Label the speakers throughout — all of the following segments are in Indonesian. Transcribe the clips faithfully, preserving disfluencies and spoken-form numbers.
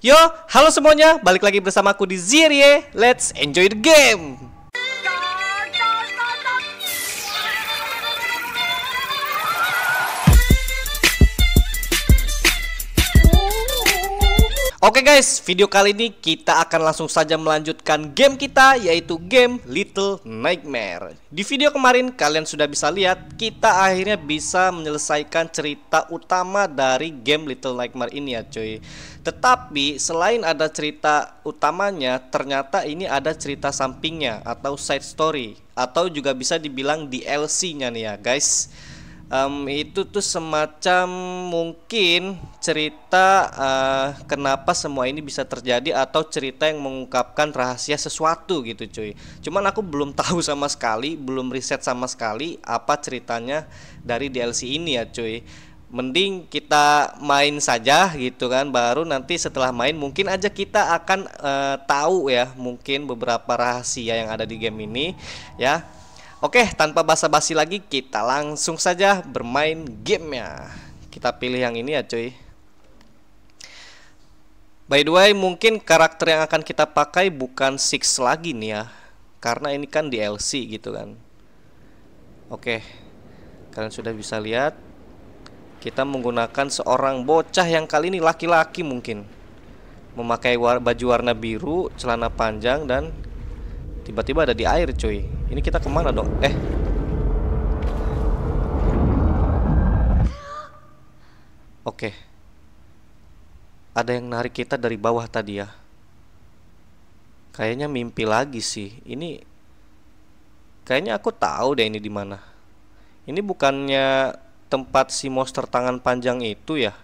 Speaker 1: Yo, halo semuanya, balik lagi bersama aku di Zierie. Let's enjoy the game. Oke guys, video kali ini kita akan langsung saja melanjutkan game kita, yaitu game Little Nightmare. Di video kemarin kalian sudah bisa lihat, kita akhirnya bisa menyelesaikan cerita utama dari game Little Nightmare ini ya cuy. Tetapi selain ada cerita utamanya, ternyata ini ada cerita sampingnya atau side story, atau juga bisa dibilang D L C-nya nih ya guys. Um, itu tuh semacam mungkin cerita uh, kenapa semua ini bisa terjadi, atau cerita yang mengungkapkan rahasia sesuatu gitu cuy. Cuman aku belum tahu sama sekali, belum riset sama sekali apa ceritanya dari D L C ini ya cuy. Mending kita main saja gitu kan, baru nanti setelah main mungkin aja kita akan uh, tahu ya mungkin beberapa rahasia yang ada di game ini ya. Oke, tanpa basa-basi lagi kita langsung saja bermain gamenya. Kita pilih yang ini ya cuy. By the way, mungkin karakter yang akan kita pakai bukan Six lagi nih ya, karena ini kan D L C gitu kan. Oke, kalian sudah bisa lihat, kita menggunakan seorang bocah yang kali ini laki-laki mungkin, memakai war baju warna biru, celana panjang, dan tiba-tiba ada di air cuy. Ini kita kemana dong? Eh Oke, ada yang narik kita dari bawah tadi ya. Kayaknya mimpi lagi sih. Ini kayaknya aku tahu deh ini di mana. Ini bukannya tempat si monster tangan panjang itu ya?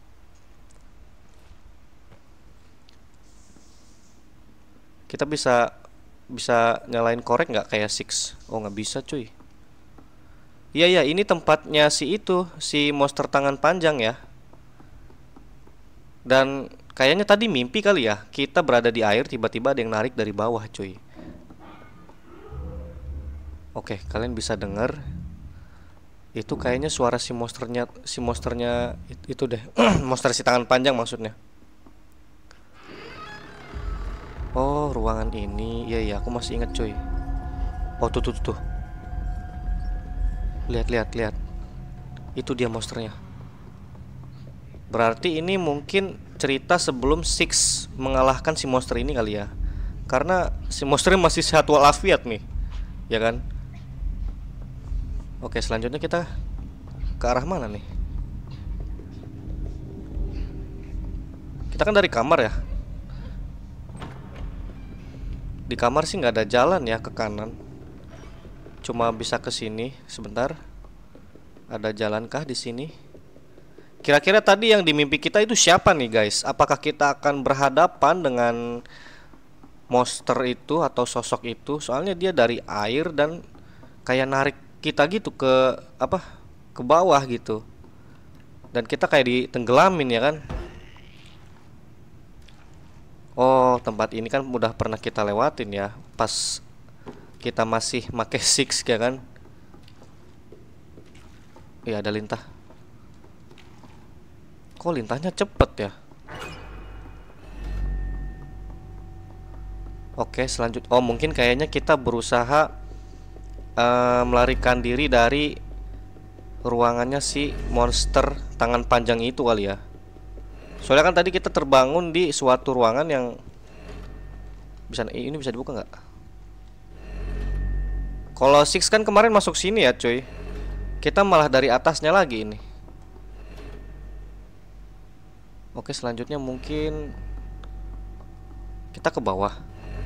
Speaker 1: Kita bisa bisa nyalain korek nggak kayak Six? Oh nggak bisa cuy. Iya ya, ini tempatnya si itu, si monster tangan panjang ya. Dan kayaknya tadi mimpi kali ya, kita berada di air, tiba-tiba ada yang narik dari bawah cuy. Oke, kalian bisa dengar itu kayaknya suara si monsternya, si monsternya itu deh. Monster si tangan panjang maksudnya. Oh, ruangan ini. Iya iya, aku masih ingat cuy. Oh, tuh tuh tuh. Lihat lihat lihat. Itu dia monsternya. Berarti ini mungkin cerita sebelum Six mengalahkan si monster ini kali ya. Karena si monsternya masih sehat walafiat nih. Ya kan? Oke, selanjutnya kita ke arah mana nih? Kita kan dari kamar ya. Di kamar sih nggak ada jalan ya ke kanan. Cuma bisa ke sini. Sebentar. Ada jalankah di sini? Kira-kira tadi yang di mimpi kita itu siapa nih guys? Apakah kita akan berhadapan dengan monster itu atau sosok itu? Soalnya dia dari air dan kayak narik kita gitu ke apa? Ke bawah gitu. Dan kita kayak ditenggelamin ya kan? Oh, tempat ini kan udah pernah kita lewatin ya, pas kita masih make Six ya kan. Iya, ada lintah. Kok lintahnya cepet ya? Oke, selanjut. Oh, mungkin kayaknya kita berusaha uh, melarikan diri dari ruangannya si monster tangan panjang itu kali ya. Soalnya kan tadi kita terbangun di suatu ruangan yang bisa, ini bisa dibuka nggak? Kalau Six kan kemarin masuk sini ya cuy. Kita malah dari atasnya lagi ini. Oke, selanjutnya mungkin kita ke bawah.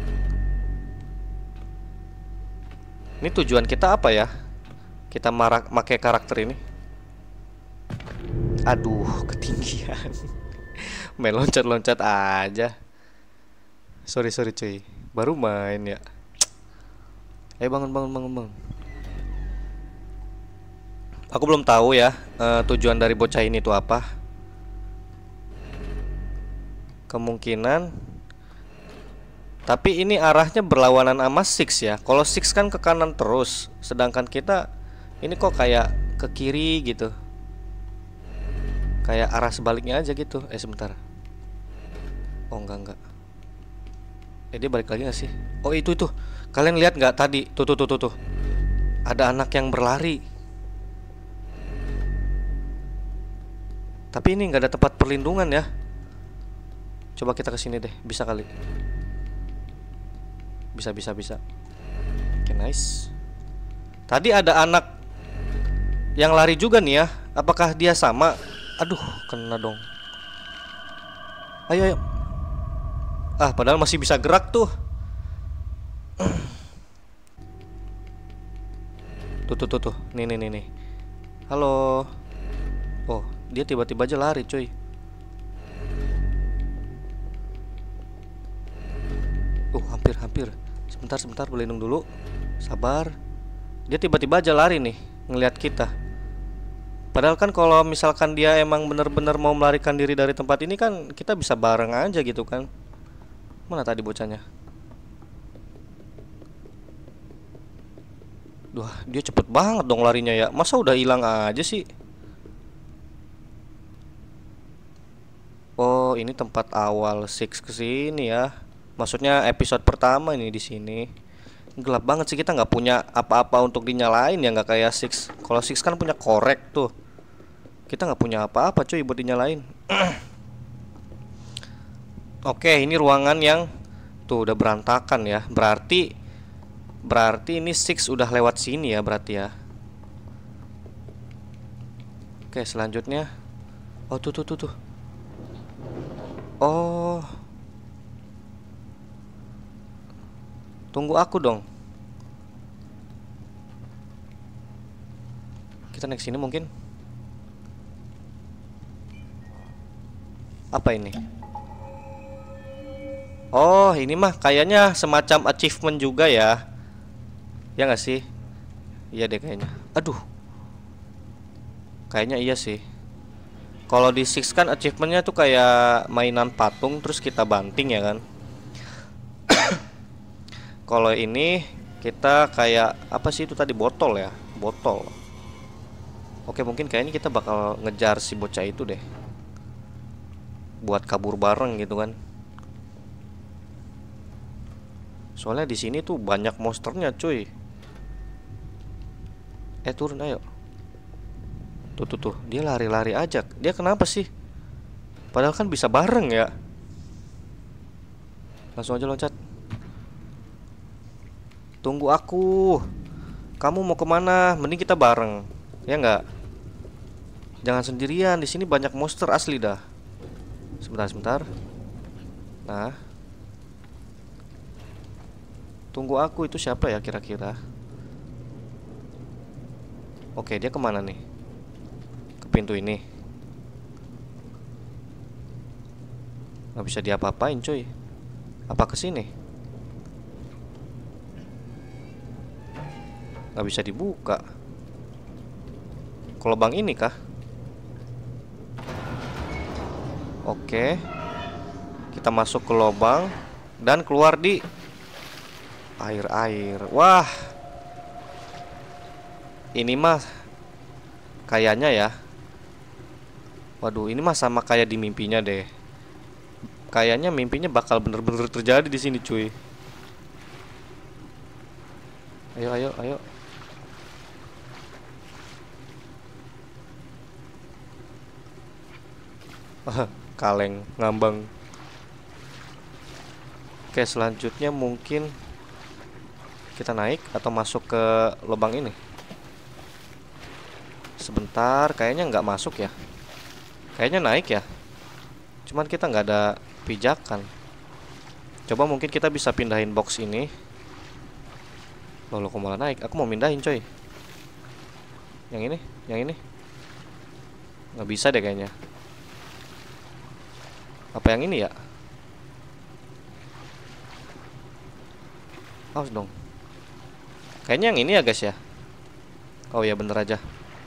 Speaker 1: Ini tujuan kita apa ya? Kita marak pakai karakter ini. Aduh, ketinggian. Main loncat-loncat aja. Sorry sorry cuy, baru main ya. Eh bangun bangun bangun bangun. Aku belum tahu ya uh, tujuan dari bocah ini tuh apa. Kemungkinan. Tapi ini arahnya berlawanan sama Six ya. Kalau Six kan ke kanan terus, sedangkan kita ini kok kayak ke kiri gitu. Kayak arah sebaliknya aja gitu. Eh sebentar. Oh enggak enggak. Eh dia balik lagi gak sih? Oh itu itu. Kalian lihat nggak tadi? Tuh tuh tuh tuh tuh. Ada anak yang berlari. Tapi ini nggak ada tempat perlindungan ya. Coba kita kesini deh. Bisa kali. Bisa bisa bisa. Oke nice. Tadi ada anak yang lari juga nih ya. Apakah dia sama? Aduh kena dong. Ayo ayo. Ah padahal masih bisa gerak tuh. Tuh tuh tuh tuh. Nih nih nih nih. Halo. Oh dia tiba-tiba aja lari cuy. Uh hampir hampir. Sebentar sebentar berlindung dulu. Sabar. Dia tiba-tiba aja lari nih ngelihat kita. Padahal kan kalau misalkan dia emang bener-bener mau melarikan diri dari tempat ini kan kita bisa bareng aja gitu kan. Mana tadi bocahnya? Duh, dia cepet banget dong larinya ya. Masa udah hilang aja sih? Oh, ini tempat awal Six kesini ya. Maksudnya episode pertama ini di sini. Gelap banget sih, kita nggak punya apa-apa untuk dinyalain ya, nggak kayak Six. Kalau Six kan punya korek tuh. Kita nggak punya apa-apa cuy buat dinyalain. Oke, ini ruangan yang tuh udah berantakan ya. Berarti Berarti ini Six udah lewat sini ya berarti ya. Oke selanjutnya. Oh tuh tuh tuh tuh. Oh tunggu aku dong. Kita naik sini mungkin. Apa ini? Oh ini mah kayaknya semacam achievement juga ya. Ya nggak sih? Iya deh kayaknya. Aduh. Kayaknya iya sih. Kalau di Six kan achievementnya tuh kayak mainan patung terus kita banting ya kan. Kalau ini kita kayak apa sih itu tadi, botol ya, botol. Oke mungkin kayaknya kita bakal ngejar si bocah itu deh. Buat kabur bareng gitu kan. Soalnya di sini tuh banyak monsternya cuy. Eh turun ayo. Tuh tuh tuh, dia lari-lari aja. Dia kenapa sih? Padahal kan bisa bareng ya. Langsung aja loncat. Tunggu aku. Kamu mau kemana? Mending kita bareng. Ya nggak? Jangan sendirian. Di sini banyak monster asli dah. Sebentar sebentar. Nah. Tunggu aku, itu siapa ya kira-kira? Oke, dia kemana nih? Ke pintu ini. Nggak bisa diapa-apain cuy. Apa ke sini? Nggak bisa dibuka. Ke lubang ini kah? Oke. Kita masuk ke lubang dan keluar di air-air. Wah. Ini mah kayaknya ya. Waduh, ini mah sama kayak di mimpinya deh. Kayaknya mimpinya bakal bener-bener terjadi di sini, cuy. Ayo, ayo, ayo. Kaleng, ngambang. Oke, selanjutnya mungkin kita naik atau masuk ke lubang ini. Sebentar, kayaknya nggak masuk ya. Kayaknya naik ya. Cuman kita nggak ada pijakan. Coba mungkin kita bisa pindahin box ini. Loh, kok malah naik? Aku mau pindahin coy. Yang ini, yang ini. Nggak bisa deh kayaknya. Apa yang ini ya? Awas dong. Kayaknya yang ini ya guys ya. Oh ya bener aja.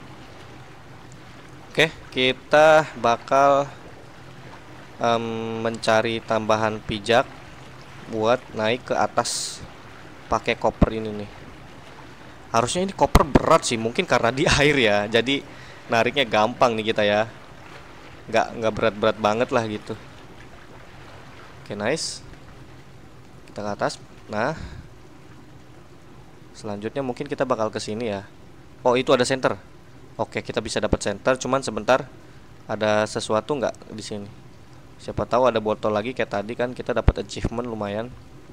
Speaker 1: Oke, kita bakal um, mencari tambahan pijak buat naik ke atas pakai koper ini nih. Harusnya ini koper berat sih, mungkin karena di air ya. Jadi nariknya gampang nih kita ya. Nggak nggak berat-berat banget lah gitu. Oke, nice. Kita ke atas. Nah, selanjutnya mungkin kita bakal ke sini ya. Oh, itu ada center. Oke, kita bisa dapat center. Cuman sebentar, ada sesuatu nggak di sini? Siapa tahu ada botol lagi kayak tadi kan, kita dapat achievement lumayan.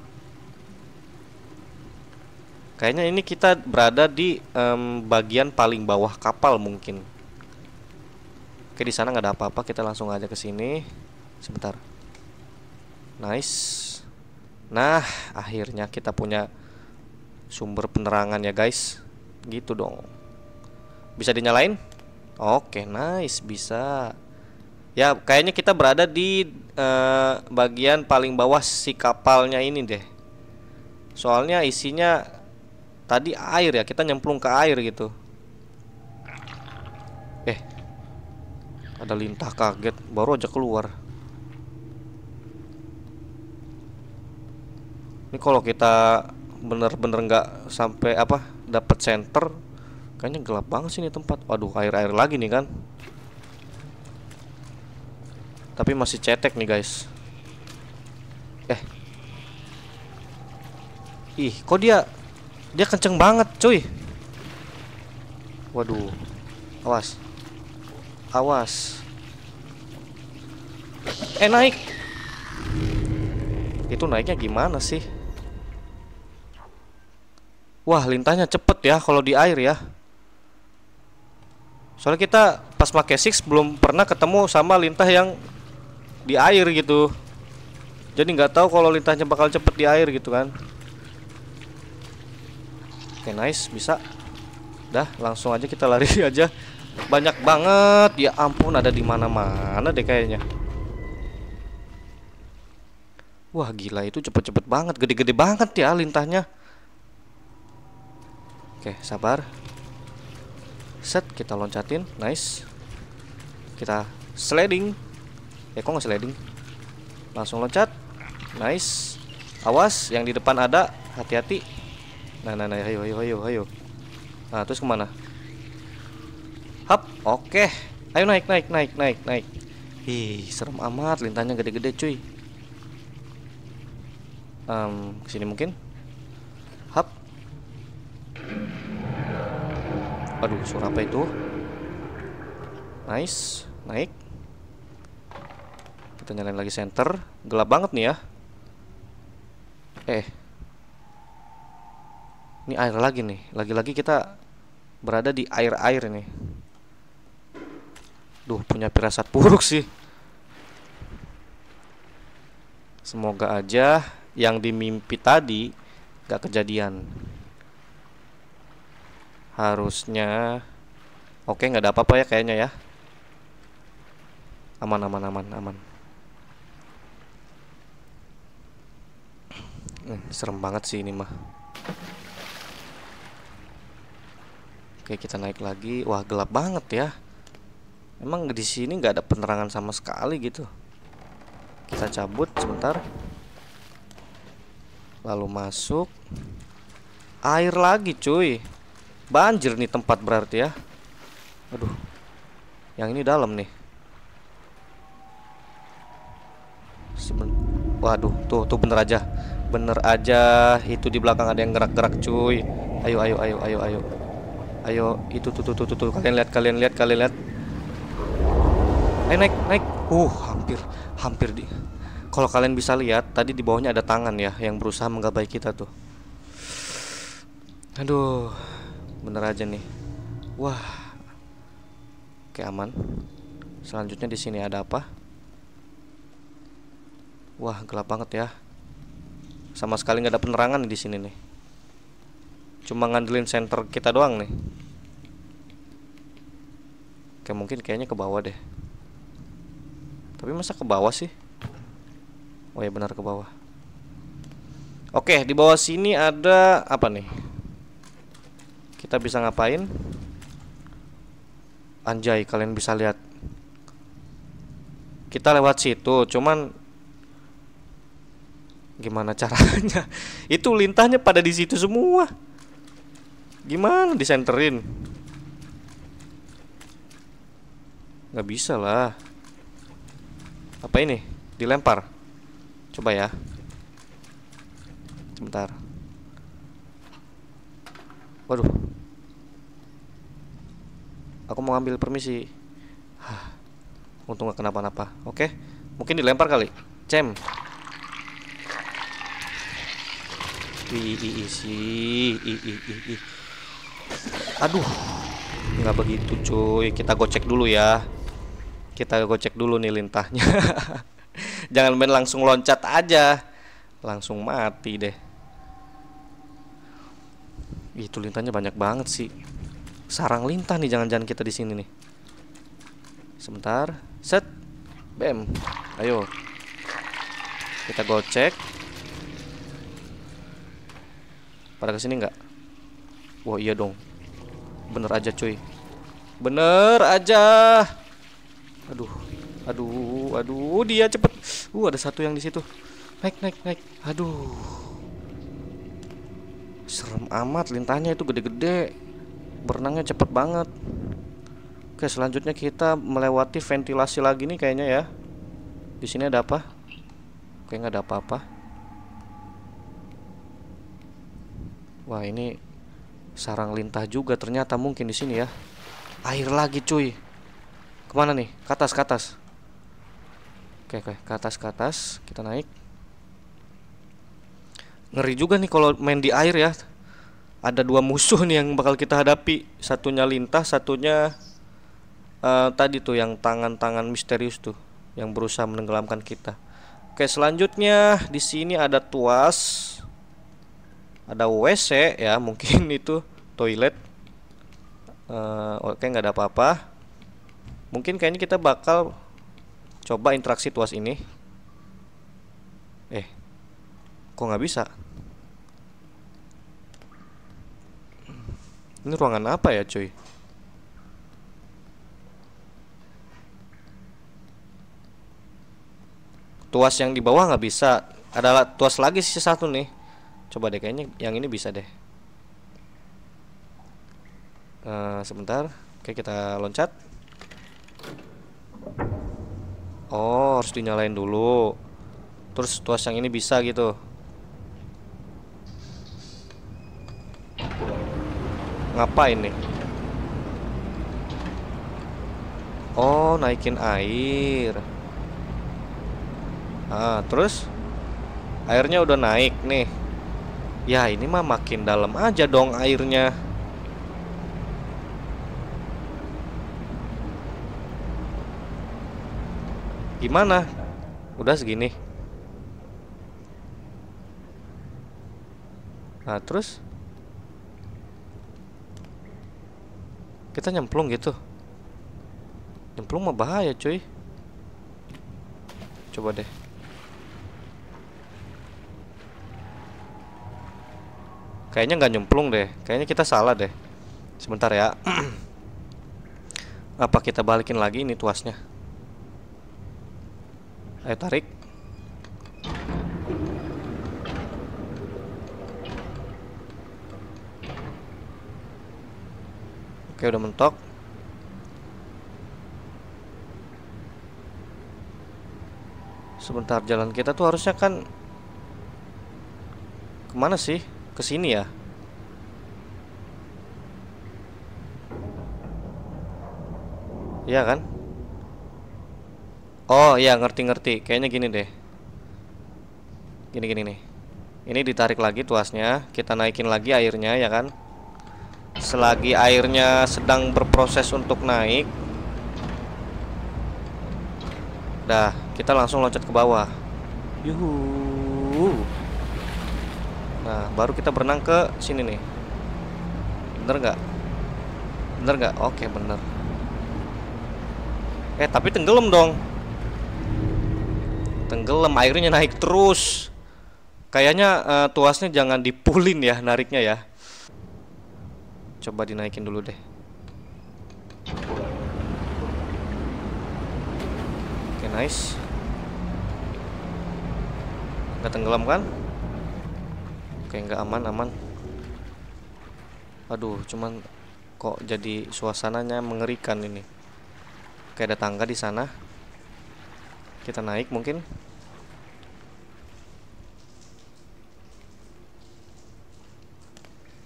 Speaker 1: Kayaknya ini kita berada di um, bagian paling bawah kapal mungkin. Oke, di sana nggak ada apa-apa. Kita langsung aja ke sini. Sebentar. Nice. Nah, akhirnya kita punya sumber penerangan ya guys. Gitu dong. Bisa dinyalain? Oke, nice, bisa. Ya, kayaknya kita berada di uh, bagian paling bawah si kapalnya ini deh. Soalnya isinya tadi air ya, kita nyemplung ke air gitu. Eh, ada lintah, kaget, baru aja keluar. Ini kalau kita bener-bener nggak sampai apa dapat center, kayaknya gelap banget sih ini tempat. Waduh, air-air lagi nih kan. Tapi masih cetek nih guys. Eh, ih, kok dia dia kenceng banget, cuy. Waduh, awas, awas. Eh, naik. Itu naiknya gimana sih? Wah, lintahnya cepet ya kalau di air ya. Soalnya kita pas pakai Six belum pernah ketemu sama lintah yang di air gitu. Jadi nggak tahu kalau lintahnya bakal cepet di air gitu kan. Oke, nice, bisa. Dah, langsung aja kita lari aja. Banyak banget, ya ampun, ada di mana-mana deh kayaknya. Wah, gila, itu cepet-cepet banget, gede-gede banget ya lintahnya. Oke, sabar. Set, kita loncatin, nice. Kita sliding. Eh, kok nggak sliding? Langsung loncat, nice. Awas, yang di depan ada, hati-hati. Nah, nah, nah, ayo, ayo, ayo, ayo. Nah, terus kemana? Hap, oke. Ayo naik, naik, naik, naik, naik. Ih, serem amat, lintahnya gede-gede, cuy. Um, kesini mungkin. Hap. Aduh, suara apa itu? Nice, naik. Kita nyalain lagi center. Gelap banget nih ya. Eh, ini air lagi nih. Lagi-lagi kita berada di air-air nih. Duh, punya firasat buruk sih. Semoga aja yang dimimpi tadi gak kejadian. Harusnya oke, nggak ada apa-apa ya kayaknya ya. Aman, aman, aman, aman. Hmm, serem banget sih ini mah. Oke, kita naik lagi. Wah, gelap banget ya. Emang di sini nggak ada penerangan sama sekali gitu. Kita cabut sebentar. Lalu masuk. Air lagi, cuy. Banjir nih tempat berarti ya. Aduh, yang ini dalam nih. Seben Waduh, tuh tuh bener aja, bener aja. Itu di belakang ada yang gerak-gerak, cuy. Ayo, ayo, ayo, ayo, ayo, ayo. Itu tuh tuh tuh tuh, tuh. Kalian lihat, kalian lihat, kalian lihat. Ayo naik, naik. Uh, hampir, hampir di. Kalau kalian bisa lihat, tadi di bawahnya ada tangan ya yang berusaha menggapai kita tuh. Aduh. Bener aja nih. Wah. Oke, aman. Selanjutnya di sini ada apa? Wah, gelap banget ya. Sama sekali nggak ada penerangan di sini nih. Cuma ngandelin center kita doang nih. Oke, mungkin kayaknya ke bawah deh. Tapi masa ke bawah sih? Oh ya, benar ke bawah. Oke, di bawah sini ada apa nih? Kita bisa ngapain? Anjay, kalian bisa lihat. Kita lewat situ, cuman gimana caranya? Itu lintahnya pada di situ semua. Gimana disenterin? Nggak bisa lah. Apa ini? Dilempar. Coba ya. Sebentar. Waduh. Aku mau ambil permisi. Hah. Untung gak kenapa-napa. Oke. Mungkin dilempar kali. Cem. Ih, ih, ih, sih. Ih, ih, ih, ih. Aduh. Nggak begitu cuy. Kita gocek dulu ya. Kita gocek dulu nih lintahnya. Jangan main langsung loncat aja. Langsung mati deh. Itu lintahnya banyak banget sih. Sarang lintah nih, jangan-jangan kita di sini nih. Sebentar. Set. Bam. Ayo. Kita gocek. Pada kesini nggak? Wah iya dong. Bener aja cuy. Bener aja. Aduh. Aduh, aduh, dia cepet. Uh, ada satu yang di situ. Naik, naik, naik. Aduh. Serem amat lintahnya itu gede-gede. Berenangnya cepet banget. Oke, selanjutnya kita melewati ventilasi lagi nih kayaknya ya. Di sini ada apa? Oke, nggak ada apa-apa. Wah, ini sarang lintah juga ternyata mungkin di sini ya. Air lagi cuy. Kemana nih? Ke atas, ke atas. Oke, oke, ke atas, ke atas. Kita naik. Ngeri juga nih kalau main di air ya. Ada dua musuh nih yang bakal kita hadapi. Satunya lintah, satunya uh, tadi tuh yang tangan-tangan misterius tuh, yang berusaha menenggelamkan kita. Oke, selanjutnya di sini ada tuas. Ada W C ya, mungkin itu toilet. uh, Oke, nggak ada apa-apa. Mungkin kayaknya kita bakal coba interaksi tuas ini. Eh, kok nggak bisa? Ini ruangan apa ya cuy? Tuas yang di bawah nggak bisa. Ada tuas lagi sih satu nih. Coba deh, kayaknya yang ini bisa deh. uh, Sebentar. Oke, kita loncat. Oh, harus dinyalain dulu. Terus tuas yang ini bisa gitu. Ngapain nih? Oh, naikin air. Ah, terus airnya udah naik nih. Ya, ini mah makin dalam aja dong airnya. Gimana? Udah segini. Nah, terus kita nyemplung gitu. Nyemplung mah bahaya cuy. Coba deh. Kayaknya nggak nyemplung deh. Kayaknya kita salah deh. Sebentar ya. Apa kita balikin lagi ini tuasnya? Ayo tarik. Oke, udah mentok. Sebentar, jalan kita tuh harusnya kan kemana sih? Ke sini ya? Iya kan? Oh iya, ngerti-ngerti. Kayaknya gini deh. Gini-gini nih. Ini ditarik lagi tuasnya. Kita naikin lagi airnya ya kan. Selagi airnya sedang berproses untuk naik. Dah, kita langsung loncat ke bawah. Yuhu. Nah, baru kita berenang ke sini nih. Bener nggak? Bener nggak? Oke, bener. Eh, tapi tenggelam dong. Tenggelam, airnya naik terus. Kayaknya uh, tuasnya jangan dipulin ya, nariknya ya. Coba dinaikin dulu deh. Oke, nice. Nggak tenggelam kan? Oke, nggak aman, aman. Aduh, cuman kok jadi suasananya mengerikan ini. Kayak ada tangga di sana. Kita naik mungkin.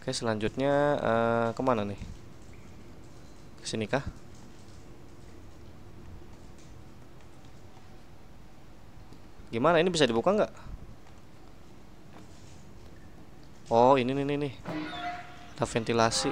Speaker 1: Oke, selanjutnya uh, kemana nih? Kesini kah? Gimana, ini bisa dibuka nggak? Oh, ini nih nih nih. Ada ventilasi.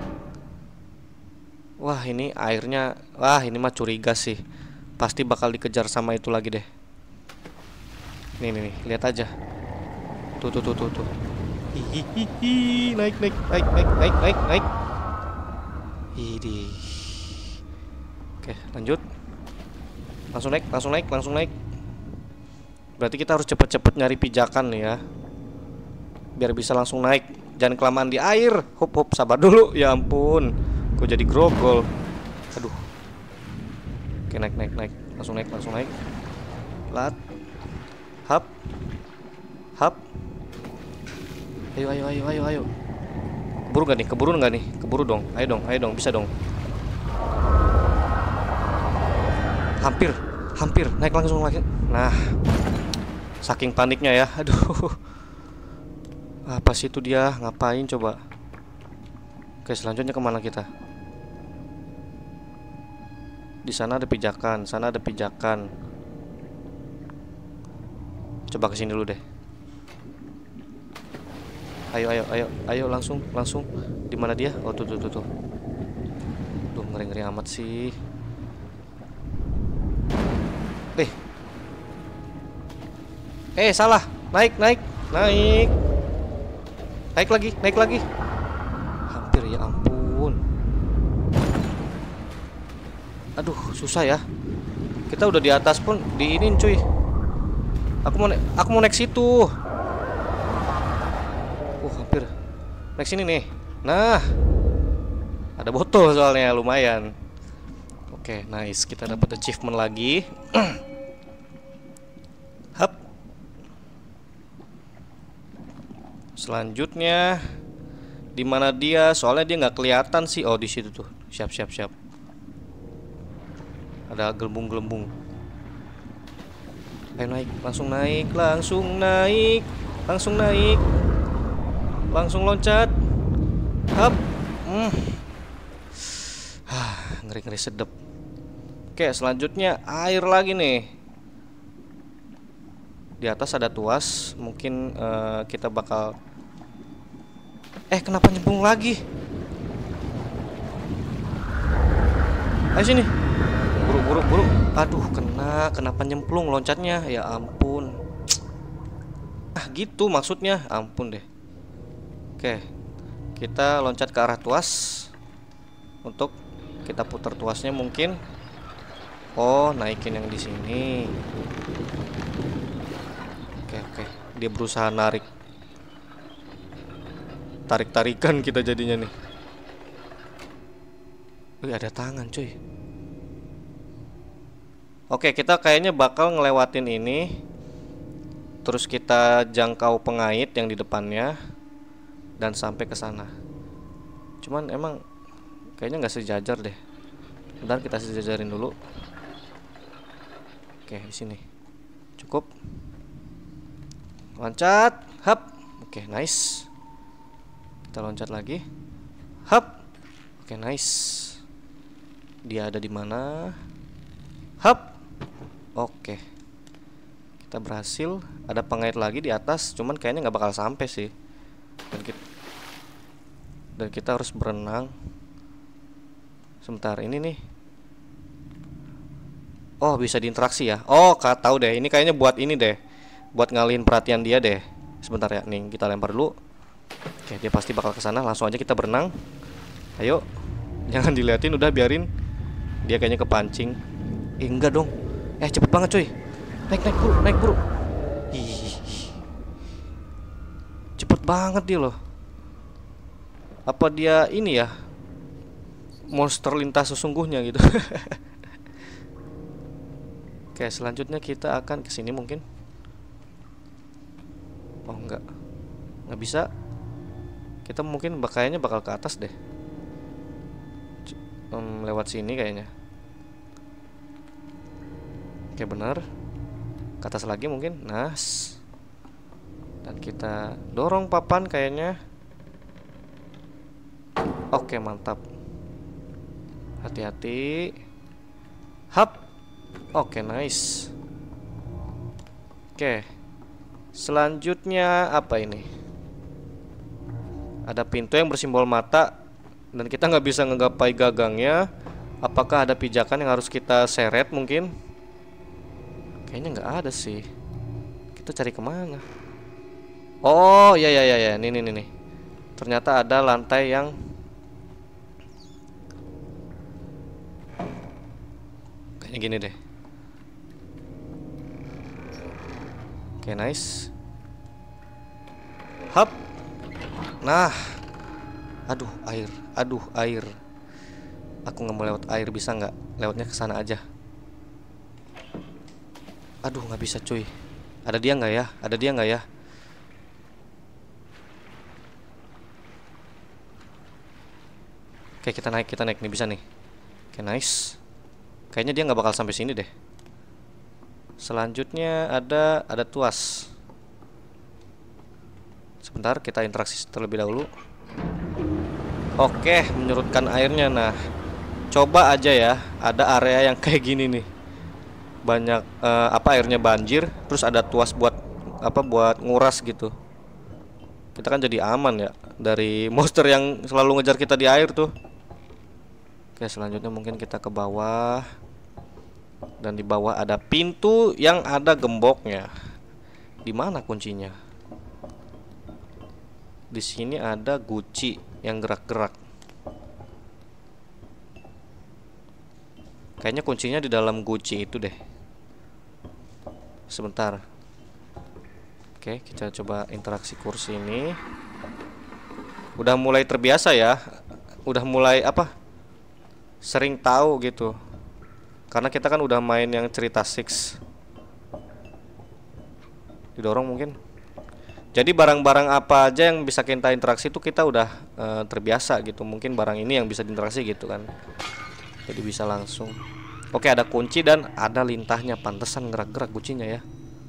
Speaker 1: Wah, ini airnya. Wah, ini mah curiga sih. Pasti bakal dikejar sama itu lagi deh. Nih nih nih, lihat aja. Tuh tuh tuh tuh tuh. Hihihi, naik naik naik naik naik naik naik. Hidi. Oke, lanjut. Langsung naik, langsung naik, langsung naik. Berarti kita harus cepet-cepet nyari pijakan nih ya, biar bisa langsung naik. Jangan kelamaan di air. Hop hop, sabar dulu. Ya ampun, kok jadi grogol. Aduh. Oke, naik naik naik. Langsung naik, langsung naik. Lat. Hap. Hap. Ayo ayo ayo ayo ayo. Keburu gak nih? Keburu gak nih? Keburu dong. Ayo dong, ayo dong, bisa dong. Hampir, hampir naik langsung lagi. Nah, saking paniknya ya. Aduh. Apa sih itu dia? Ngapain coba? Oke, selanjutnya kemana kita? Di sana ada pijakan, sana ada pijakan. Coba kesini dulu deh. Ayo ayo ayo ayo langsung langsung. Di mana dia? Oh tuh tuh tuh tuh. Duh, ngeri-ngeri amat sih. Eh. Eh, salah. Naik, naik, naik. Naik lagi, naik lagi. Hampir, ya ampun. Aduh, susah ya. Kita udah di atas pun diinin cuy. Aku mau naik, aku mau naik situ. Uh, hampir. Naik sini nih. Nah. Ada botol soalnya, lumayan. Oke, nice. Kita dapat achievement lagi. Hap. Selanjutnya di mana dia? Soalnya dia nggak kelihatan sih. Oh, di situ tuh. Siap, siap, siap. Ada gelembung-gelembung. Ayo naik, langsung naik, langsung naik, langsung naik, langsung loncat. Hap. Hmm. Ah, ngeri-ngeri sedep. Oke, selanjutnya air lagi nih. Di atas ada tuas. Mungkin uh, kita bakal. Eh, kenapa nyembung lagi? Ayo sini. Buru, buru, buru. Aduh, kena. Kenapa nyemplung loncatnya? Ya ampun. Ah, gitu maksudnya. Ampun deh. Oke. Kita loncat ke arah tuas. Untuk kita putar tuasnya mungkin. Oh, naikin yang di sini. Oke, oke. Dia berusaha narik. Tarik-tarikan kita jadinya nih. Wih, ada tangan cuy. Oke, kita kayaknya bakal ngelewatin ini. Terus kita jangkau pengait yang di depannya dan sampai ke sana. Cuman emang kayaknya nggak sejajar deh. Bentar, kita sejajarin dulu. Oke, di sini. Cukup. Loncat, hap. Oke, nice. Kita loncat lagi. Hap. Oke, nice. Dia ada di mana? Hap. Oke. Kita berhasil. Ada pengait lagi di atas, cuman kayaknya nggak bakal sampai sih. Dan kita, dan kita harus berenang. Sebentar, ini nih. Oh, bisa diinteraksi ya. Oh, kak tahu deh. Ini kayaknya buat ini deh. Buat ngalihin perhatian dia deh. Sebentar ya. Nih, kita lempar dulu. Oke, dia pasti bakal ke sana. Langsung aja kita berenang. Ayo. Jangan diliatin, udah biarin. Dia kayaknya kepancing. Eh, enggak dong. Eh, cepet banget cuy. Naik, naik buru, naik buru. Ih. Cepet banget dia loh. Apa dia ini ya? Monster lintas sesungguhnya gitu. Oke, selanjutnya kita akan kesini mungkin. Oh, enggak. Nggak bisa. Kita mungkin kayaknya bakal ke atas deh. um, Lewat sini kayaknya. Oke, benar. Ke atas lagi mungkin. Nas. Dan kita dorong papan kayaknya. Oke, mantap. Hati-hati. Hap. Oke, nice. Oke. Selanjutnya apa ini? Ada pintu yang bersimbol mata dan kita nggak bisa ngegapai gagangnya. Apakah ada pijakan yang harus kita seret mungkin? Kayaknya nggak ada sih. Kita cari kemana? Oh ya ya ya ya, nih nih nih nih. Ternyata ada lantai yang kayaknya gini deh. Oke, nice. Hap. Nah, aduh air, aduh air. Aku nggak mau lewat air, bisa nggak? Lewatnya ke sana aja. Aduh, nggak bisa cuy. Ada dia nggak ya? Ada dia nggak ya? Oke, kita naik, kita naik nih, bisa nih. Oke, nice. Kayaknya dia nggak bakal sampai sini deh. Selanjutnya ada ada tuas. Sebentar, kita interaksi terlebih dahulu. Oke, menyurutkan airnya. Nah, coba aja ya, ada area yang kayak gini nih. Banyak uh, apa airnya banjir, terus ada tuas buat apa buat nguras gitu. Kita kan jadi aman ya dari monster yang selalu ngejar kita di air tuh. Oke, selanjutnya mungkin kita ke bawah. Dan di bawah ada pintu yang ada gemboknya. Di mana kuncinya? Di sini ada guci yang gerak-gerak. Kayaknya kuncinya di dalam guci itu deh. Sebentar. Oke, kita coba interaksi kursi ini. Udah mulai terbiasa ya. Udah mulai apa? Sering tahu gitu. Karena kita kan udah main yang cerita Six. Didorong mungkin. Jadi barang-barang apa aja yang bisa kita interaksi itu kita udah uh, terbiasa gitu. Mungkin barang ini yang bisa diinteraksi gitu kan. Jadi bisa langsung. Oke, ada kunci dan ada lintahnya. Pantesan gerak-gerak kuncinya ya.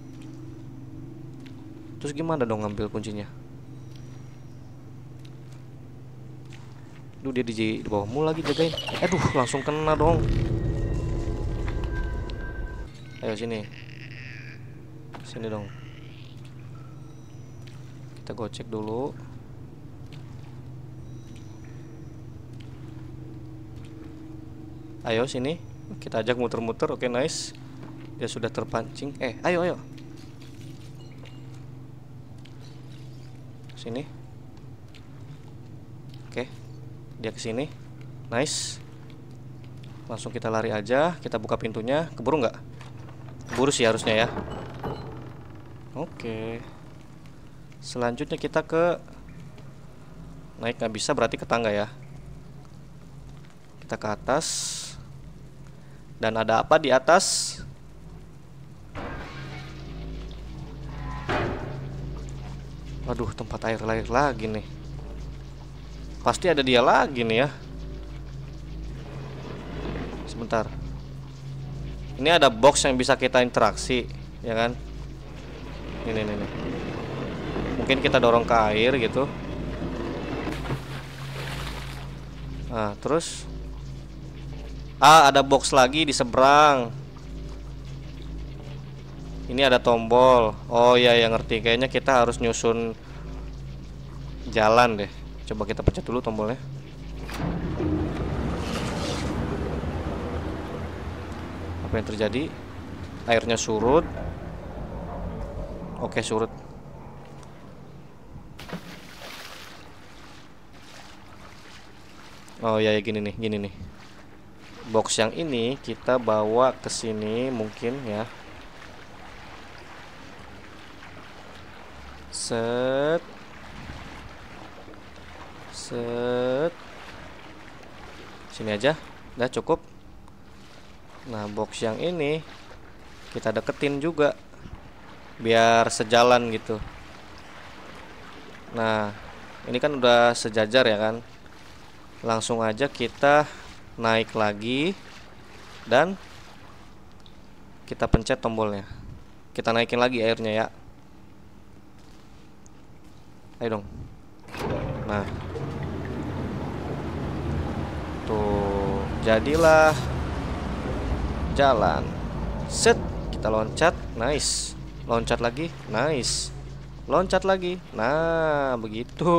Speaker 1: Terus gimana dong ngambil kuncinya? Duh, dia di, di bawahmu lagi jagain. Aduh, langsung kena dong. Ayo sini. Sini dong. Kita gocek dulu. Ayo sini. Kita ajak muter-muter. Oke, nice. Dia sudah terpancing. Eh, ayo ayo. Sini. Oke. Dia ke sini. Nice. Langsung kita lari aja. Kita buka pintunya. Keburu nggak? Keburu sih harusnya ya. Oke. Selanjutnya kita ke naik nggak bisa, berarti ke tangga ya. Kita ke atas. Dan ada apa di atas? Waduh, tempat air air lagi nih. Pasti ada dia lagi nih ya. Sebentar. Ini ada box yang bisa kita interaksi, ya kan? Ini nih, nih. Mungkin kita dorong ke air gitu. Nah, terus ah, ada box lagi di seberang. Ini ada tombol. Oh iya, ya ngerti. Kayaknya kita harus nyusun jalan deh. Coba kita pencet dulu tombolnya. Apa yang terjadi? Airnya surut. Oke, surut. Oh ya, ya gini nih, gini nih. Box yang ini kita bawa ke sini mungkin ya. Set. Set. Sini aja. Udah cukup. Nah, box yang ini kita deketin juga biar sejalan gitu. Nah, ini kan udah sejajar ya kan. Langsung aja kita naik lagi dan kita pencet tombolnya. Kita naikin lagi airnya ya. Ayo dong. Nah, Tuh, jadilah jalan. Set, kita loncat, nice. Loncat lagi, nice. Loncat lagi, nah begitu.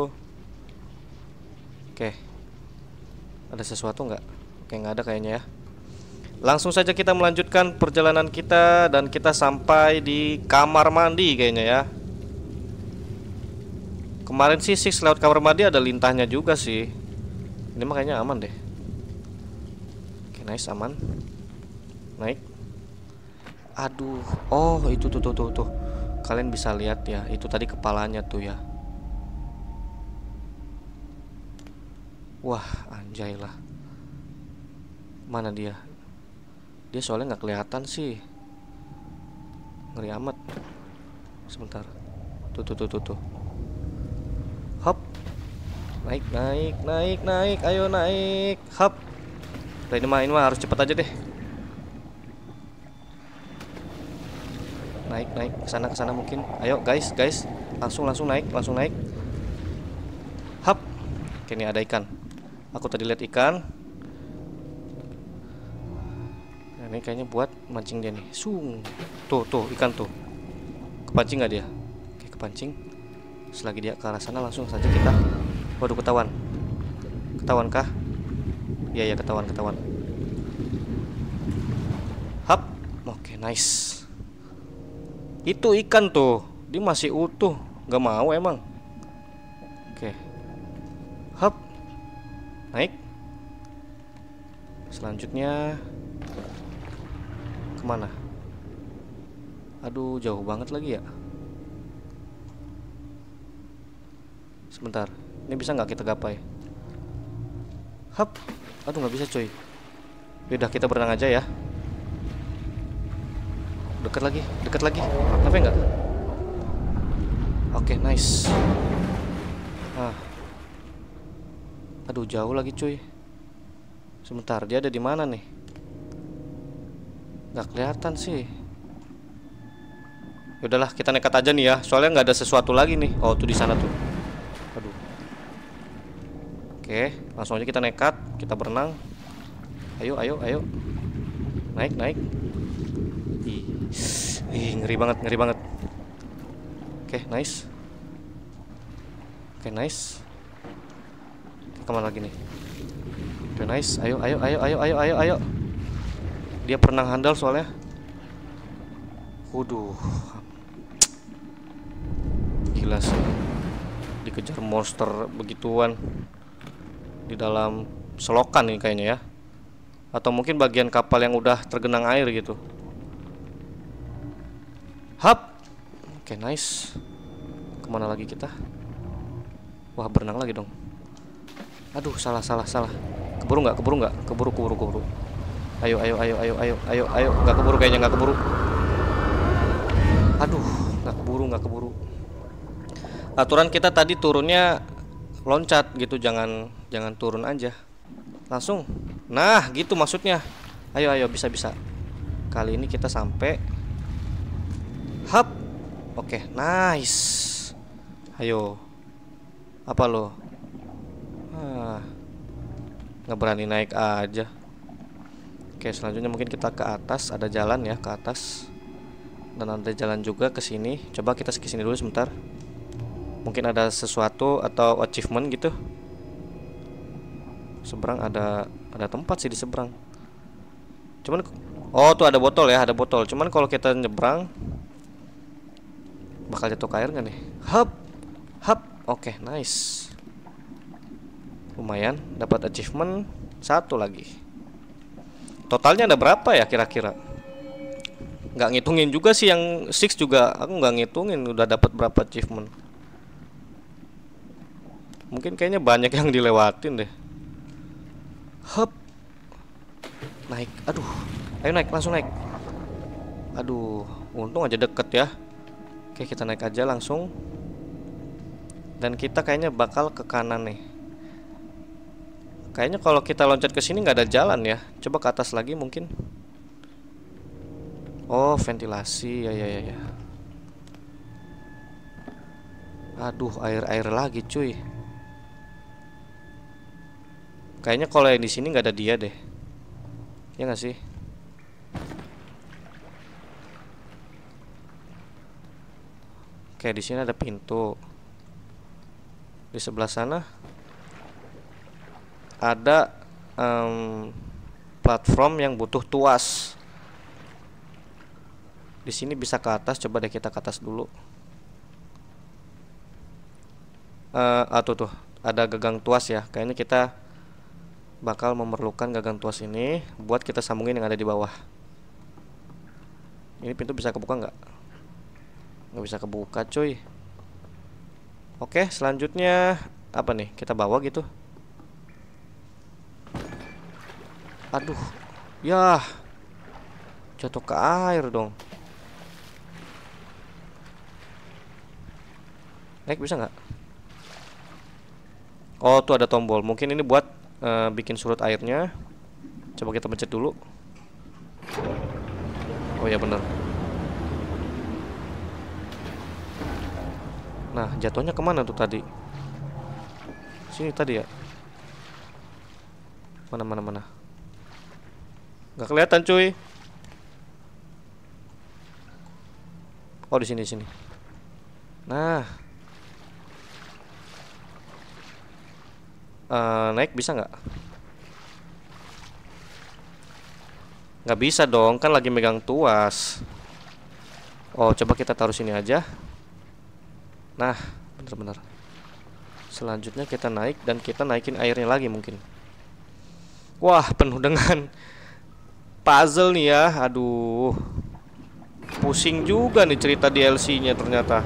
Speaker 1: Oke, ada sesuatu nggak? Oke, nggak ada kayaknya ya. Langsung saja kita melanjutkan perjalanan kita dan kita sampai di kamar mandi kayaknya ya. Kemarin sih Six lewat kamar mandi ada lintahnya juga sih. Ini mah kayaknya aman deh. Oke, nice, aman. Naik. Aduh, oh itu tuh tuh tuh tuh. Kalian bisa lihat ya, itu tadi kepalanya tuh ya. Wah, anjay lah. Mana dia? Dia soalnya nggak kelihatan sih. Ngeri amat. Sebentar. Tuh tuh tuh tuh tuh. Hop. Naik naik naik naik. Ayo naik. Hop. Nah, ini mah ini mah harus cepet aja deh. Naik naik kesana kesana mungkin. Ayo guys guys. Langsung langsung naik langsung naik. Hop. Oke, ini ada ikan. Aku tadi lihat ikan. Ini kayaknya buat mancing dia nih. Sung. Tuh, tuh, ikan tuh. Kepancing nggak dia? Oke, kepancing. Selagi dia ke arah sana langsung saja kita. Waduh, ketahuan. Ketahuan kah? Iya, ya, ketahuan, ketahuan. Hap. Oke, nice. Itu ikan tuh. Dia masih utuh. Gak mau emang. Oke. Hap. Naik. Selanjutnya kemana? Aduh, jauh banget lagi ya. Sebentar, ini bisa nggak kita gapai? Hap, aduh nggak bisa coy. Yaudah, kita berenang aja ya. Dekat lagi, dekat lagi. Tapi nggak? Oke, nice. Ah. Aduh, jauh lagi cuy. Sebentar, dia ada di mana nih? Nggak kelihatan sih. Yaudahlah, kita nekat aja nih ya. Soalnya nggak ada sesuatu lagi nih. Oh, tuh di sana tuh. Aduh. Oke, langsung aja kita nekat. Kita berenang. Ayo, ayo, ayo. Naik, naik. Ih, Ih ngeri banget, ngeri banget. Oke, nice. Oke, nice. Oke, kemana lagi nih? Oke, nice. Ayo, ayo, ayo, ayo, ayo, ayo, ayo. Dia pernah handal soalnya. Waduh. Gila sih. Dikejar monster begituan di dalam selokan nih kayaknya ya. Atau mungkin bagian kapal yang udah tergenang air gitu. Hap. Oke, nice. Kemana lagi kita? Wah, berenang lagi dong. Aduh, salah, salah, salah. Keburu nggak? Keburu nggak? Keburu, keburu, keburu. Ayo, ayo, ayo, ayo, ayo, ayo, ayo. Nggak keburu kayaknya, nggak keburu. Aduh, nggak keburu, nggak keburu. Aturan kita tadi turunnya loncat gitu, jangan jangan turun aja. Langsung. Nah, gitu maksudnya. Ayo, ayo, bisa, bisa. Kali ini kita sampai. Hap. Oke, nice. Ayo. Apa lo? Ah, nggak berani naik aja. Oke, selanjutnya mungkin kita ke atas. Ada jalan ya ke atas. Dan ada jalan juga ke sini. Coba kita ke sini dulu sebentar. Mungkin ada sesuatu atau achievement gitu. Seberang ada ada tempat sih di seberang. Cuman oh, tuh ada botol ya, ada botol. Cuman kalau kita nyebrang bakal jatuh ke air nggak nih? Hap. Hap. Oke, nice. Lumayan, dapat achievement satu lagi. Totalnya ada berapa ya kira-kira? Nggak ngitungin juga sih yang Six juga. Aku nggak ngitungin udah dapat berapa achievement. Mungkin kayaknya banyak yang dilewatin deh. Hup. Naik. Aduh. Ayo naik, langsung naik. Aduh, untung aja deket ya. Oke, kita naik aja langsung. Dan kita kayaknya bakal ke kanan nih. Kayaknya kalau kita loncat ke sini nggak ada jalan ya. Coba ke atas lagi mungkin. Oh, ventilasi. Ya, ya, ya, ya. Aduh, air-air lagi cuy. Kayaknya kalau yang di sini nggak ada dia deh. Ya nggak sih? Oke, di sini ada pintu. Di sebelah sana ada um, platform yang butuh tuas. Di sini bisa ke atas. Coba deh kita ke atas dulu. Uh, ah tuh tuh ada gagang tuas ya. Kayaknya kita bakal memerlukan gagang tuas ini buat kita sambungin yang ada di bawah. Ini pintu bisa kebuka nggak? Nggak bisa kebuka cuy. Oke, selanjutnya apa nih? Kita bawa gitu. Aduh, ya jatuh ke air dong. Naik bisa nggak? Oh, tuh ada tombol. Mungkin ini buat uh, bikin surut airnya. Coba kita pencet dulu. Oh ya bener. Nah, jatuhnya kemana tuh tadi? Sini tadi ya. Mana mana mana. Nggak kelihatan cuy. Oh di sini sini. Nah, uh, naik bisa nggak? Nggak bisa dong, kan lagi megang tuas. Oh coba kita taruh sini aja. Nah, bener-bener. Selanjutnya kita naik dan kita naikin airnya lagi mungkin. Wah, penuh dengan puzzle nih ya. Aduh, pusing juga nih cerita D L C-nya ternyata.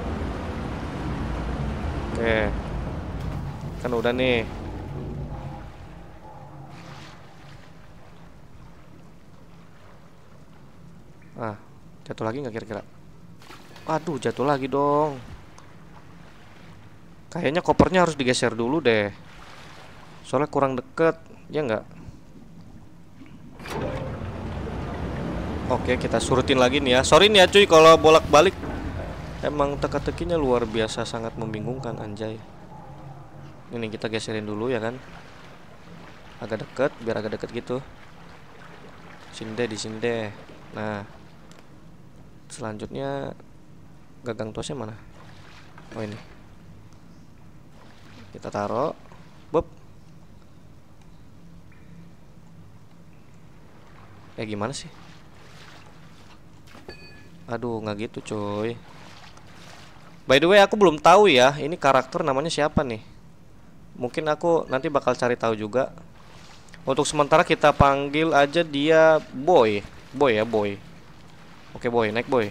Speaker 1: Oke, kan udah nih. Ah, jatuh lagi nggak kira-kira? Aduh, jatuh lagi dong. Kayaknya kopernya harus digeser dulu deh. Soalnya kurang deket, ya nggak? Oke, kita surutin lagi nih ya. Sorry nih ya cuy kalau bolak-balik. Emang teka-tekinya luar biasa, sangat membingungkan anjay. Ini kita geserin dulu ya kan. Agak deket, biar agak deket gitu. Sini deh, di sini deh. Nah, selanjutnya gagang tuasnya mana? Oh ini. Kita taruh. Bop. Eh gimana sih? Aduh, nggak gitu coy. By the way, aku belum tahu ya, ini karakter namanya siapa nih. Mungkin aku nanti bakal cari tahu juga. Untuk sementara kita panggil aja dia Boy. Boy ya, Boy. Oke Boy, naik Boy.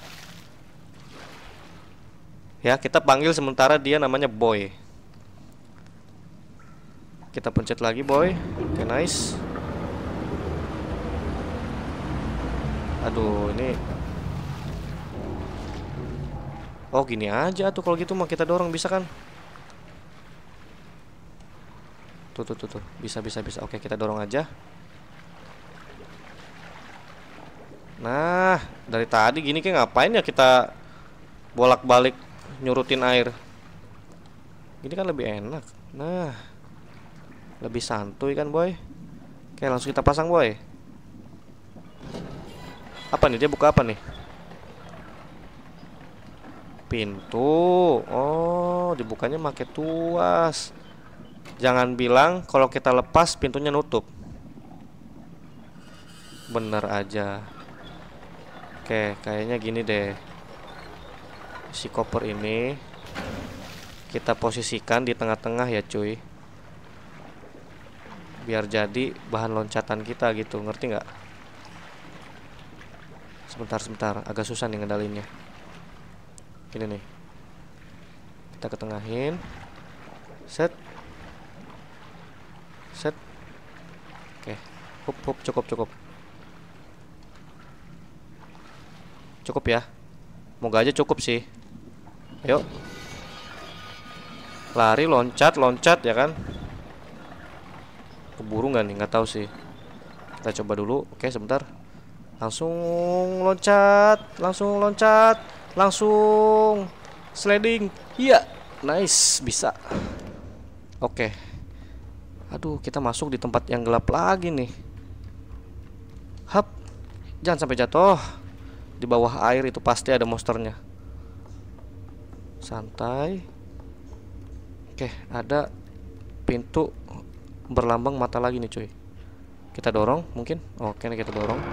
Speaker 1: Ya, kita panggil sementara dia namanya Boy. Kita pencet lagi Boy. Oke, nice. Aduh, ini. Oh, gini aja tuh kalau gitu mah kita dorong bisa kan? Tuh tuh tuh tuh, bisa bisa bisa. Oke, kita dorong aja. Nah, dari tadi gini kayak ngapain ya kita bolak-balik nyurutin air. Gini kan lebih enak. Nah, lebih santuy kan Boy. Oke, langsung kita pasang Boy. Apa nih, dia buka apa nih? Pintu. Oh, dibukanya pakai tuas. Jangan bilang kalau kita lepas pintunya nutup. Bener aja. Oke, kayaknya gini deh. Si koper ini kita posisikan di tengah-tengah ya cuy. Biar jadi bahan loncatan kita gitu, ngerti nggak? Sebentar sebentar, agak susah nih ngendalinnya. Gini nih, kita ketengahin. Set. Set. Oke, hup hup, cukup cukup. Cukup ya. Moga aja cukup sih. Ayo. Lari, loncat, loncat ya kan. Keburu nggak nih? Nggak tahu sih. Kita coba dulu. Oke, sebentar. Langsung loncat, langsung loncat, langsung sliding. Iya, nice, bisa. Oke. Aduh, kita masuk di tempat yang gelap lagi nih. Hap, jangan sampai jatuh. Di bawah air itu pasti ada monsternya. Santai. Oke, ada pintu berlambang mata lagi nih cuy. Kita dorong mungkin. Oke, nih kita dorong.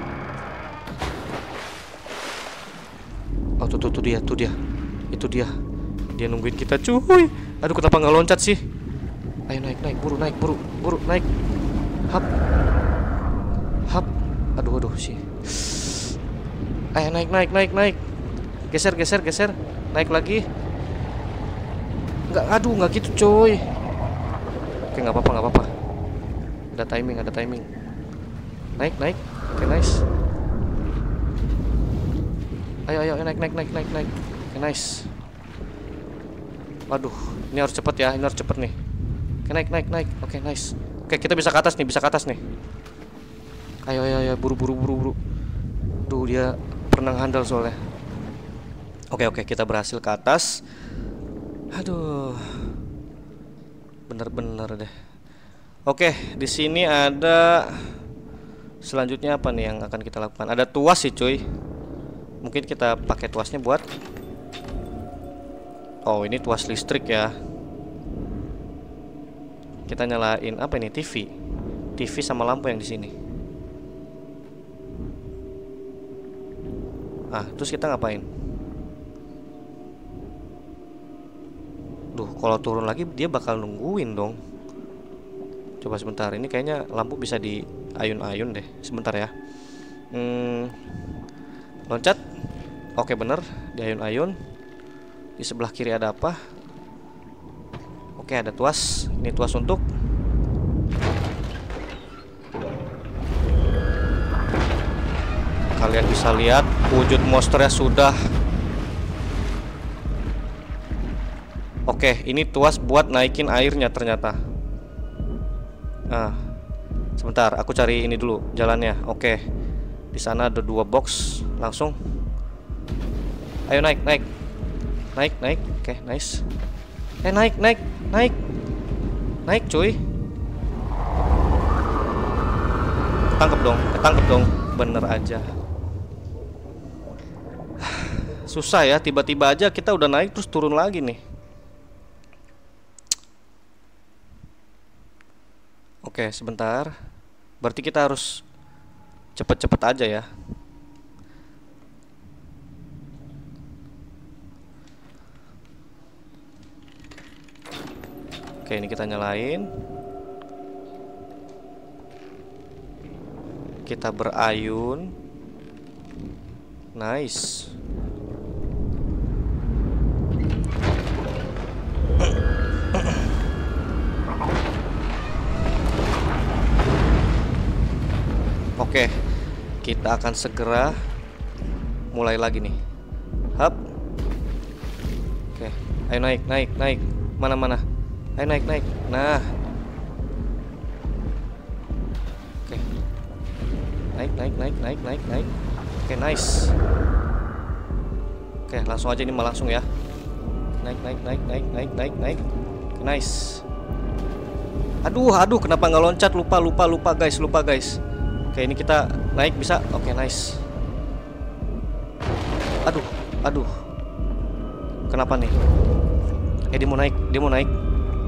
Speaker 1: Oh tuh, tuh, tuh dia, tuh dia. Itu dia. Dia nungguin kita cuy. Aduh, kenapa nggak loncat sih? Ayo naik, naik, buru, naik, buru, buru, naik. Hap. Hap. Aduh, aduh sih. Ayo naik, naik, naik, naik. Geser, geser, geser. Naik lagi. Nggak, aduh, nggak gitu coy. Oke, nggak apa-apa, nggak apa-apa. Ada timing, ada timing. Naik, naik. Oke, nice. Ayo, ayo, naik, naik, naik, naik, naik. Oke, nice. Waduh, ini harus cepet ya, ini harus cepet nih. Oke, naik, naik, naik. Oke, nice. Oke, kita bisa ke atas nih, bisa ke atas nih. Ayo, ayo, ayo, buru, buru, buru, buru. Duh, dia pernah handal soalnya. Oke, oke, kita berhasil ke atas. Aduh, bener-bener deh. Oke, di sini ada. Selanjutnya apa nih yang akan kita lakukan? Ada tuas sih cuy. Mungkin kita pakai tuasnya buat. Oh, ini tuas listrik ya. Kita nyalain apa ini? T V. T V sama lampu yang di sini. Ah, terus kita ngapain? Duh, kalau turun lagi dia bakal nungguin dong. Coba sebentar, ini kayaknya lampu bisa di ayun-ayun deh. Sebentar ya. Hmm, loncat. Oke, bener, di ayun-ayun. Di sebelah kiri ada apa? Oke, ada tuas. Ini tuas untuk. Kalian bisa lihat wujud monsternya sudah. Oke, ini tuas buat naikin airnya ternyata. Nah, sebentar, aku cari ini dulu jalannya. Oke, di sana ada dua box. Langsung. Ayo naik, naik, naik, naik. Oke, nice. Eh, naik, naik, naik, naik, cuy. Ketangkep dong, ketangkep dong. Bener aja. Susah ya, tiba-tiba aja kita udah naik terus turun lagi nih. Oke, sebentar. Berarti kita harus cepet-cepet aja ya. Oke, ini kita nyalain. Kita berayun. Nice. Oke, kita akan segera mulai lagi nih. Hap. Oke, ayo naik, naik, naik. Mana, mana? Ayo naik, naik. Nah. Oke. Naik, naik, naik, naik, naik, naik. Oke, nice. Oke, langsung aja ini mah langsung ya. Naik, naik, naik, naik, naik, naik, naik. Oke, nice. Aduh, aduh, kenapa nggak loncat? Lupa, lupa, lupa guys, lupa guys. Oke, ini kita naik bisa. Oke, nice. Aduh, aduh. Kenapa nih? Eh, dia mau naik, dia mau naik.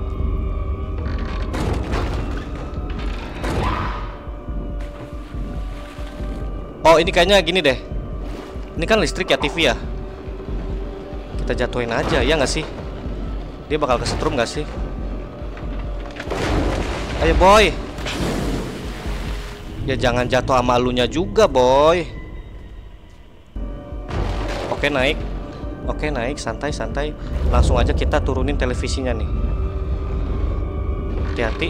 Speaker 1: Oh, ini kayaknya gini deh. Ini kan listrik ya, T V ya. Kita jatuhin aja, ya nggak sih? Dia bakal kesetrum nggak sih? Ayo boy. Ya jangan jatuh sama elunya juga boy. Oke, naik. Oke, naik, santai-santai. Langsung aja kita turunin televisinya nih. Hati-hati.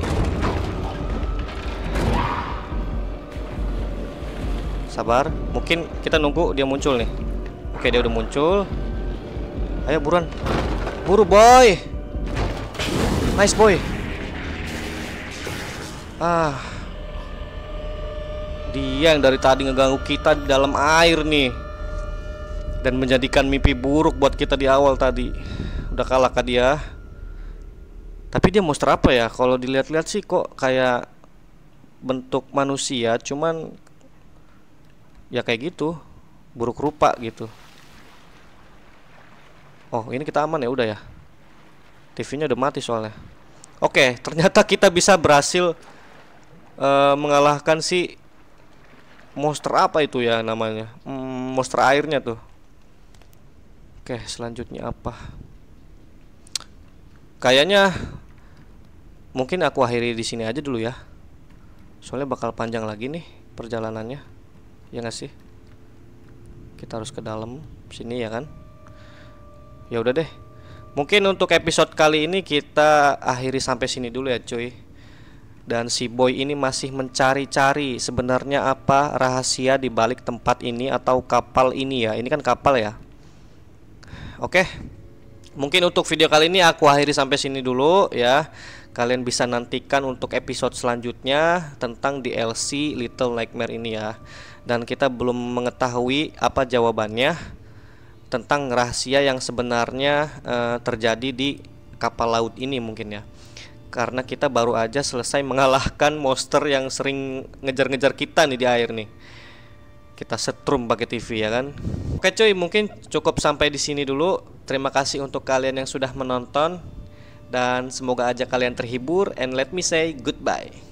Speaker 1: Sabar, mungkin kita nunggu dia muncul nih. Oke, dia udah muncul. Ayo buruan. Buru boy. Nice boy. Ah, dia yang dari tadi ngeganggu kita di dalam air nih, dan menjadikan mimpi buruk buat kita di awal tadi. Udah kalah kah dia? Tapi dia monster apa ya? Kalau dilihat-lihat sih kok kayak bentuk manusia, cuman ya kayak gitu, buruk rupa gitu. Oh, ini kita aman ya, udah ya. T V-nya udah mati soalnya. Oke, ternyata kita bisa berhasil uh, mengalahkan si monster apa itu ya namanya? Hmm, monster airnya tuh. Oke, selanjutnya apa? Kayaknya mungkin aku akhiri di sini aja dulu ya. Soalnya bakal panjang lagi nih perjalanannya. Ya nggak sih? Kita harus ke dalam sini ya kan? Ya udah deh. Mungkin untuk episode kali ini kita akhiri sampai sini dulu ya cuy. Dan si boy ini masih mencari-cari sebenarnya apa rahasia di balik tempat ini atau kapal ini ya. Ini kan kapal ya. Oke. Mungkin untuk video kali ini aku akhiri sampai sini dulu ya. Kalian bisa nantikan untuk episode selanjutnya tentang D L C Little Nightmare ini ya. Dan kita belum mengetahui apa jawabannya tentang rahasia yang sebenarnya uh, terjadi di kapal laut ini mungkin ya. Karena kita baru aja selesai mengalahkan monster yang sering ngejar-ngejar kita nih di air nih. Kita setrum pakai T V ya kan. Oke cuy, mungkin cukup sampai di sini dulu. Terima kasih untuk kalian yang sudah menonton dan semoga aja kalian terhibur, and let me say goodbye.